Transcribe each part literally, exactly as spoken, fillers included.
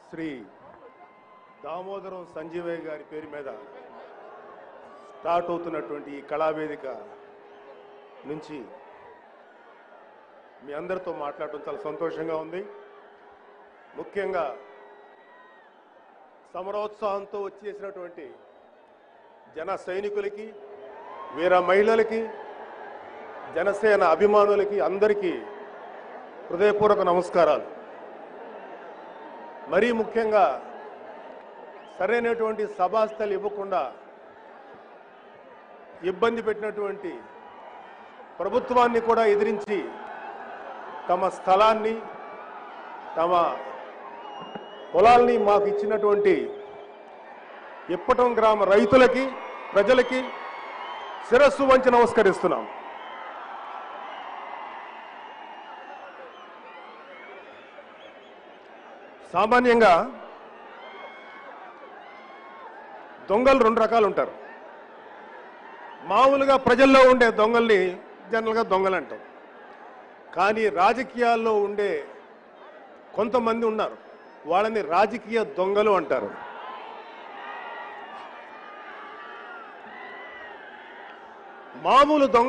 శ్రీ దామోదరం సంజీవయ్య గారి పేరు మీద స్టార్ట్ అవుతున్నటువంటి ఈ కళావేదిక నుంచి మీ అందరితో మాట్లాడటం చాలా సంతోషంగా ఉంది. ముఖ్యంగా సమరోత్సాహంతో వచ్చేసినటువంటి జన సైనికులకి, వీర మహిళలకి, జనసేన అభిమానులకి అందరికీ హృదయపూర్వక నమస్కారాలు. మరీ ముఖ్యంగా సరైనటువంటి సభాస్థలు ఇవ్వకుండా ఇబ్బంది పెట్టినటువంటి ప్రభుత్వాన్ని కూడా ఎదిరించి తమ స్థలాన్ని, తమ పొలాల్ని మాకు ఇచ్చినటువంటి ఇప్పటం గ్రామ రైతులకి, ప్రజలకి శిరస్సు వంచి నమస్కరిస్తున్నాం. సామాన్యంగా దొంగలు రెండు రకాలు ఉంటారు. మామూలుగా ప్రజల్లో ఉండే దొంగల్ని జనరల్గా దొంగలు అంటాం. కానీ రాజకీయాల్లో ఉండే కొంతమంది ఉన్నారు, వాళ్ళని రాజకీయ దొంగలు అంటారు. మామూలు దొంగ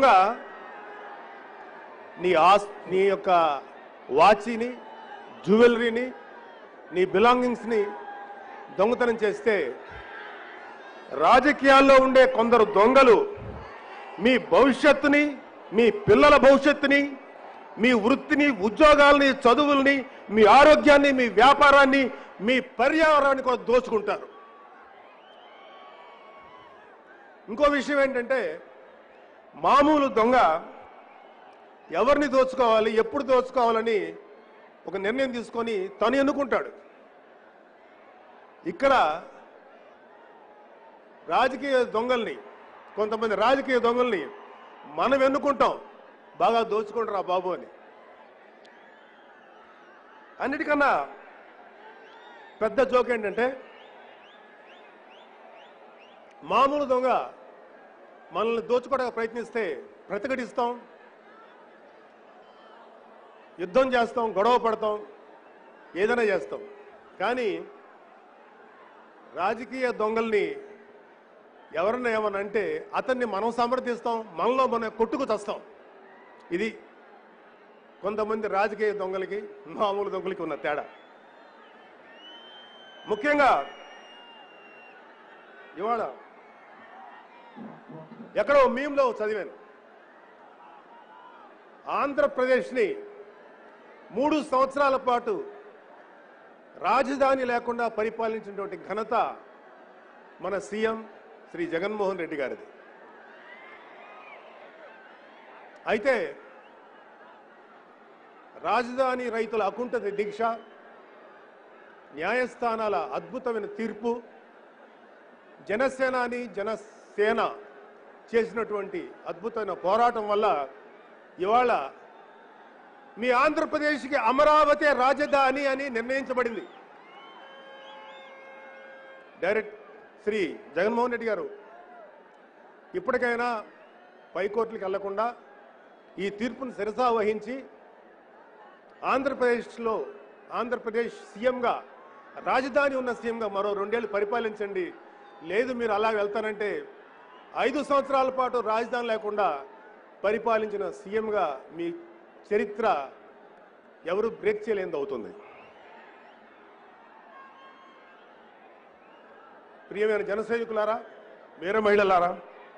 నీ ఆస్ నీ యొక్క వాచిని, జ్యువెలరీని, నీ బిలాంగింగ్స్ని దొంగతనం చేస్తే, రాజకీయాల్లో ఉండే కొందరు దొంగలు మీ భవిష్యత్తుని, మీ పిల్లల భవిష్యత్తుని, మీ వృత్తిని, ఉద్యోగాల్ని, చదువుల్ని, మీ ఆరోగ్యాన్ని, మీ వ్యాపారాన్ని, మీ పర్యావరణాన్ని కూడా దోచుకుంటారు. ఇంకో విషయం ఏంటంటే, మామూలు దొంగ ఎవరిని దోచుకోవాలి, ఎప్పుడు దోచుకోవాలని ఒక నిర్ణయం తీసుకొని తను ఎన్నుకుంటాడు. ఇక్కడ రాజకీయ దొంగల్ని, కొంతమంది రాజకీయ దొంగల్ని మనం ఎన్నుకుంటాం, బాగా దోచుకుంటారా బాబు అని. అన్నిటికన్నా పెద్ద జోక్ ఏంటంటే, మామూలు దొంగ మనల్ని దోచుకోవడానికి ప్రయత్నిస్తే ప్రతిఘటిస్తాం, యుద్ధం చేస్తాం, గొడవ పడతాం, ఏదైనా చేస్తాం. కానీ రాజకీయ దొంగల్ని ఎవరన్నా ఏమన్నా అంటే అతన్ని మనం సమర్థిస్తాం, మనలో మనం కొట్టుకు తెస్తాం. ఇది కొంతమంది రాజకీయ దొంగలకి, మామూలు దొంగలకి ఉన్న తేడా. ముఖ్యంగా ఇవాళ ఎక్కడో మీమ్లో చదివాను, ఆంధ్రప్రదేశ్ని మూడు సంవత్సరాల పాటు రాజధాని లేకుండా పరిపాలించినటువంటి ఘనత మన సీఎం శ్రీ జగన్మోహన్ రెడ్డి గారిది. అయితే రాజధాని రైతుల అకుంఠ దీక్ష, న్యాయస్థానాల అద్భుతమైన తీర్పు, జనసేనాని జనసేన చేసినటువంటి అద్భుతమైన పోరాటం వల్ల ఇవాళ మీ ఆంధ్రప్రదేశ్కి అమరావతి రాజధాని అని నిర్ణయించబడింది. డైరెక్ట్ శ్రీ జగన్మోహన్ రెడ్డి గారు ఇప్పటికైనా పైకోర్టులకు వెళ్లకుండా ఈ తీర్పును శిరసా వహించి ఆంధ్రప్రదేశ్లో ఆంధ్రప్రదేశ్ సీఎంగా, రాజధాని ఉన్న సీఎంగా మరో రెండేళ్లు పరిపాలించండి. లేదు మీరు అలా వెళ్తానంటే ఐదు సంవత్సరాల పాటు రాజధాని లేకుండా పరిపాలించిన సీఎంగా మీ చరిత్ర ఎవరు బ్రేక్ చేయలేనిది అవుతుంది. ప్రియమైన జన సైనికులారా, వీర మహిళలారా,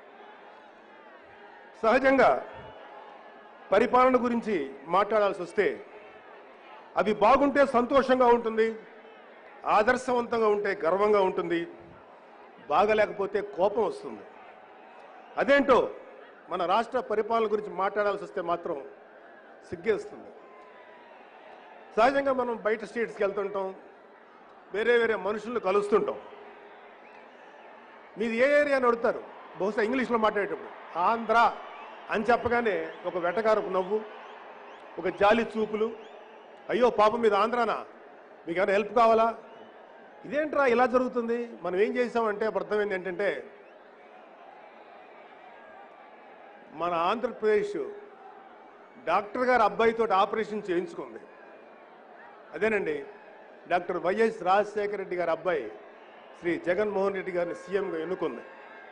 సహజంగా పరిపాలన గురించి మాట్లాడాల్సి వస్తే అవి బాగుంటే సంతోషంగా ఉంటుంది, ఆదర్శవంతంగా ఉంటే గర్వంగా ఉంటుంది, బాగలేకపోతే కోపం వస్తుంది. అదేంటో మన రాష్ట్ర పరిపాలన గురించి మాట్లాడాల్సి వస్తే మాత్రం సిగ్గేస్తుంది. సహజంగా మనం బయట స్టేట్స్కి వెళ్తుంటాం, వేరే వేరే మనుషులను కలుస్తుంటాం. మీది ఏ ఏరియా అని అడుగుతారు, బహుశా ఇంగ్లీష్లో మాట్లాడేటప్పుడు ఆంధ్ర అని చెప్పగానే ఒక వెటకారపు నవ్వు, ఒక జాలి చూపులు, అయ్యో పాపం మీద ఆంధ్రానా, మీకు ఏమైనా హెల్ప్ కావాలా, ఇదేంట్రా ఇలా జరుగుతుంది, మనం ఏం చేసామంటే అర్థమైంది ఏంటంటే, మన ఆంధ్రప్రదేశ్ డాక్టర్ గారు అబ్బాయితో ఆపరేషన్ చేయించుకుంది. అదేనండి డాక్టర్ వైఎస్ రాజశేఖర రెడ్డి గారి అబ్బాయి శ్రీ జగన్మోహన్ రెడ్డి గారిని సీఎంగా ఎన్నుకుంది.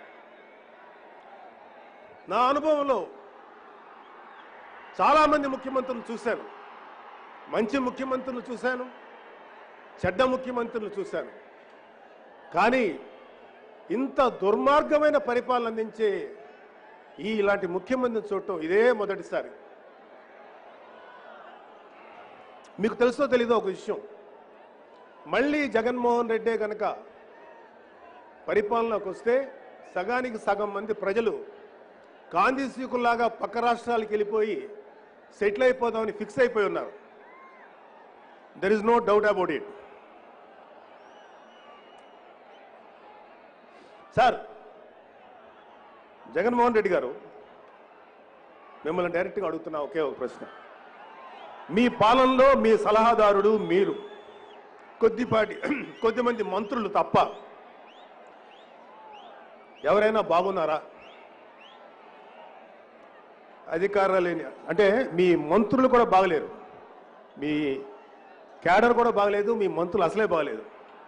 నా అనుభవంలో చాలామంది ముఖ్యమంత్రులు చూశాను. మంచి ముఖ్యమంత్రులు చూశాను, చెడ్డ ముఖ్యమంత్రులు చూశాను. కానీ ఇంత దుర్మార్గమైన పరిపాలన అందించే ఈ ఇలాంటి ముఖ్యమంత్రిని చూడటం ఇదే మొదటిసారి. మీకు తెలుసో తెలీదో ఒక విషయం, మళ్ళీ జగన్మోహన్ రెడ్డే కనుక పరిపాలనకు వస్తే సగానికి సగం మంది ప్రజలు గాంధీసీకుల్లాగా పక్క రాష్ట్రాలకు వెళ్ళిపోయి సెటిల్ అయిపోదామని ఫిక్స్ అయిపోయి ఉన్నారు. There is no doubt about it. Sir, Jaganmohan Reddy garu, మిమ్మల్ని డైరెక్ట్గా అడుగుతున్నా ఒకే ఒక ప్రశ్న. మీ పాలనలో మీ సలహాదారుడు మీరు, కొద్దిపాటి కొద్దిమంది మంత్రులు తప్ప ఎవరైనా బాగున్నారా? అధికారాలు లేని అంటే మీ మంత్రులు కూడా బాగలేరు, మీ క్యాడర్ కూడా బాగలేదు, మీ మంత్రులు అసలే బాగలేదు.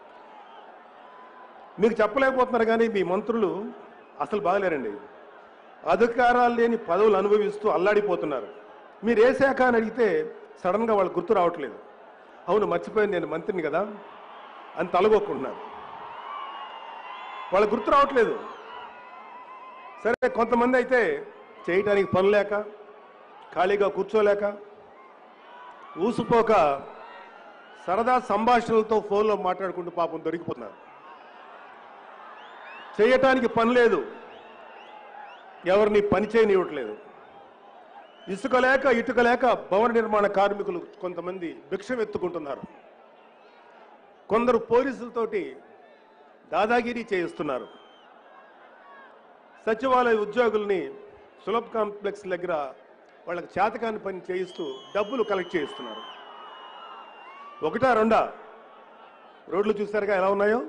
మీకు చెప్పలేకపోతున్నారు కానీ మీ మంత్రులు అసలు బాగలేరండి. అధికారాలు లేని పదవులు అనుభవిస్తూ అల్లాడిపోతున్నారు. మీరు ఏ శాఖ అని అడిగితే సడన్గా వాళ్ళు గుర్తు రావట్లేదు. అవును, మర్చిపోయింది, నేను మంత్రిని కదా అని తలగొక్కుంటున్నారు. వాళ్ళకి గుర్తు రావట్లేదు. సరే, కొంతమంది అయితే చేయటానికి పని లేక, ఖాళీగా కూర్చోలేక, ఊసిపోక సరదా సంభాషణలతో ఫోన్లో మాట్లాడుకుంటూ పాపం దొరికిపోతున్నారు. చేయటానికి పని లేదు, ఎవరిని పని చేయనివ్వట్లేదు. ఇసుక లేక ఇటుక లేక భవన నిర్మాణ కార్మికులు కొంతమంది భిక్షం ఎత్తుకుంటున్నారు. కొందరు పోలీసులతోటి దాదాగిరీ చేయిస్తున్నారు. సచివాలయ ఉద్యోగుల్ని సులభ్ కాంప్లెక్స్ దగ్గర వాళ్ళకి చేతకాని పని చేయిస్తూ డబ్బులు కలెక్ట్ చేయిస్తున్నారు. ఒకటా రెండా? రోడ్లు చూసారుగా ఎలా ఉన్నాయో.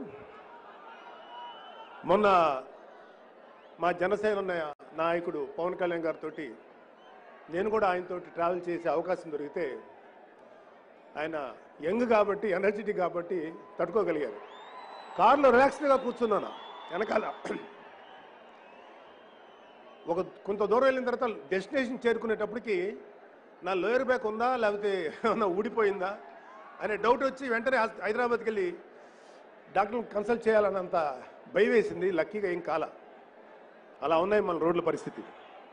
మొన్న మా జనసేన నాయకుడు పవన్ కళ్యాణ్ గారితో నేను కూడా ఆయనతో ట్రావెల్ చేసే అవకాశం దొరికితే, ఆయన యంగ్ కాబట్టి, ఎనర్జెటిక్ కాబట్టి తట్టుకోగలిగారు. కారులో రిలాక్స్డ్గా కూర్చున్నాను వెనకాల. ఒక కొంత దూరం వెళ్ళిన తర్వాత డెస్టినేషన్ చేరుకునేటప్పటికి నా లోయర్ బ్యాక్ ఉందా లేకపోతే ఏమన్నా ఊడిపోయిందా అనే డౌట్ వచ్చి వెంటనే హైదరాబాద్కి వెళ్ళి డాక్టర్ని కన్సల్ట్ చేయాలన్నంత భయం వేసింది. లక్కీగా ఏం కాల. అలా ఉన్నాయి మన రోడ్ల పరిస్థితి.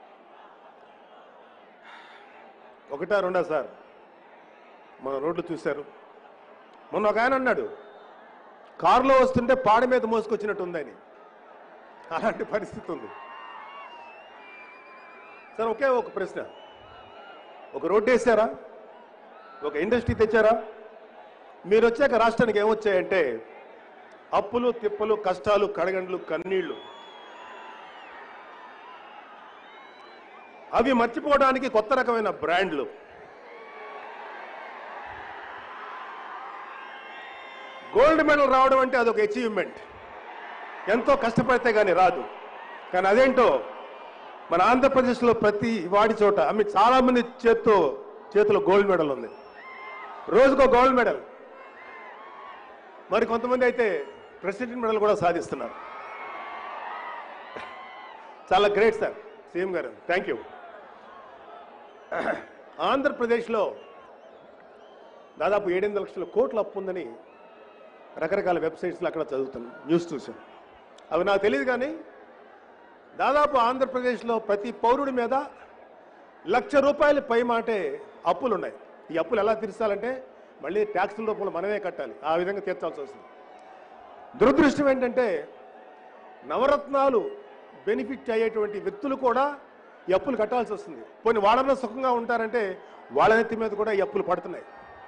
ఒకటా రెండా సార్ మన రోడ్లు చూశారు. మొన్న ఒక ఆయన అన్నాడు, కారులో వస్తుంటే పాడి మీద మోసుకొచ్చినట్టు ఉందని. అలాంటి పరిస్థితి ఉంది సార్. ఒకే ఒక ప్రశ్న, ఒక రోడ్డు వేసారా? ఒక ఇండస్ట్రీ తెచ్చారా? మీరు వచ్చాక రాష్ట్రానికి ఏమొచ్చాయంటే అప్పులు, తిప్పలు, కష్టాలు, కడగండ్లు, కన్నీళ్లు. అవి మర్చిపోవడానికి కొత్త రకమైన బ్రాండ్లు. గోల్డ్ మెడల్ రావడం అంటే అదొక అచీవ్మెంట్, ఎంతో కష్టపడితే కానీ రాదు. కానీ అదేంటో మన ఆంధ్రప్రదేశ్లో ప్రతి వాడి చోట అమ్మి చాలా మంది చేత్తో చేతిలో గోల్డ్ మెడల్ ఉంది. రోజుకో గోల్డ్ మెడల్. మరి కొంతమంది అయితే ప్రెసిడెంట్ మెడల్ కూడా సాధిస్తున్నారు. చాలా great sir CM garu, thank you. ఆంధ్రప్రదేశ్లో దాదాపు ఏడెనిమిది లక్షల కోట్ల అప్పు ఉందని రకరకాల వెబ్సైట్స్లో అక్కడ చదువుతాను, న్యూస్ చూసాను. అవి నాకు తెలియదు కానీ దాదాపు ఆంధ్రప్రదేశ్లో ప్రతి పౌరుడి మీద లక్ష రూపాయలు పై మాటే అప్పులు ఉన్నాయి. ఈ అప్పులు ఎలా తీర్చాలంటే మళ్ళీ ట్యాక్సుల రూపంలో మనమే కట్టాలి. ఆ విధంగా తీర్చాల్సి వస్తుంది. దురదృష్టం ఏంటంటే నవరత్నాలు బెనిఫిట్ అయ్యేటువంటి వ్యక్తులు కూడా ఈ అప్పులు కట్టాల్సి వస్తుంది. పోనీ వాళ్ళలో సుఖంగా ఉంటారంటే వాళ్ళ నెత్తి మీద కూడా ఈ అప్పులు పడుతున్నాయి.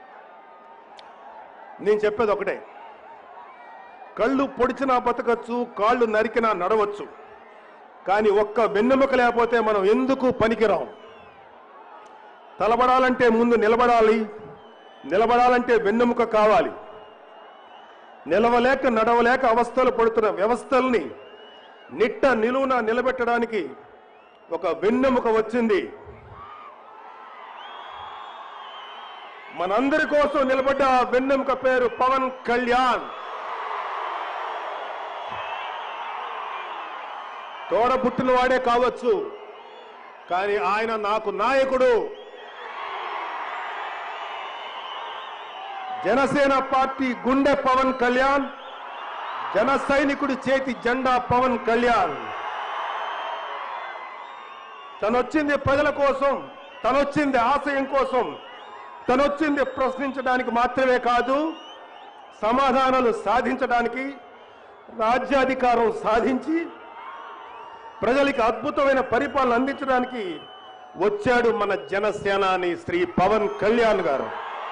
నేను చెప్పేది ఒకటే, కళ్ళు పొడిచినా బతకచ్చు, కాళ్ళు నరికినా నడవచ్చు, కానీ ఒక్క వెన్నెముక లేకపోతే మనం ఎందుకు పనికిరాం. తలబడాలంటే ముందు నిలబడాలి, నిలబడాలంటే వెన్నెముక కావాలి. నిలవలేక నడవలేక అవస్థలు పడుతున్న వ్యవస్థల్ని నిట్ట నిలువున నిలబెట్టడానికి ఒక వెన్నెముక వచ్చింది. మనందరి కోసం నిలబడ్డ వెన్నెముక పేరు పవన్ కళ్యాణ్. తోడబుట్టిన వాడే కావచ్చు, కానీ ఆయన నాకు నాయకుడు. జనసేన పార్టీ గుండె పవన్ కళ్యాణ్, జన సైనికుడి చేతి జెండా పవన్ కళ్యాణ్. తనొచ్చింది ప్రజల కోసం, తనొచ్చింది ఆశయం కోసం, తనొచ్చింది ప్రశ్నించడానికి మాత్రమే కాదు, సమాధానాలు సాధించడానికి, రాజ్యాధికారం సాధించి ప్రజలకి అద్భుతమైన పరిపాలన అందించడానికి వచ్చాడు మన జనసేనాని శ్రీ పవన్ కళ్యాణ్ గారు.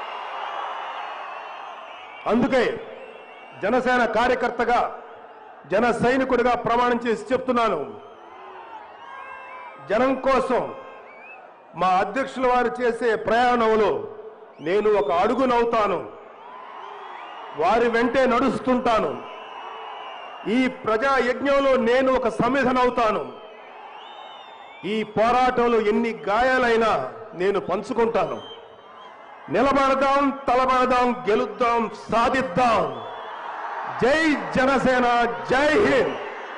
అందుకే జనసేన కార్యకర్తగా, జన సైనికుడిగా ప్రమాణం చేసి చెప్తున్నాను, జనం కోసం మా అధ్యక్షుల వారు చేసే ప్రయాణంలో నేను ఒక అడుగునవుతాను, వారి వెంటే నడుస్తుంటాను. ఈ ప్రజా యజ్ఞంలో నేను ఒక సమిధనవుతాను. ఈ పోరాటంలో ఎన్ని గాయాలైనా నేను పంచుకుంటాను. నిలబడదాం, తలబడదాం, గెలుద్దాం, సాధిద్దాం. జై జనసేన, జై హింద్.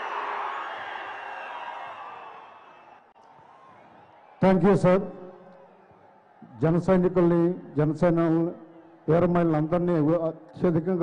Thank you sir. జన సైనికుల్ని, జనసేన వీరమహిళలందరినీ అత్యధికంగా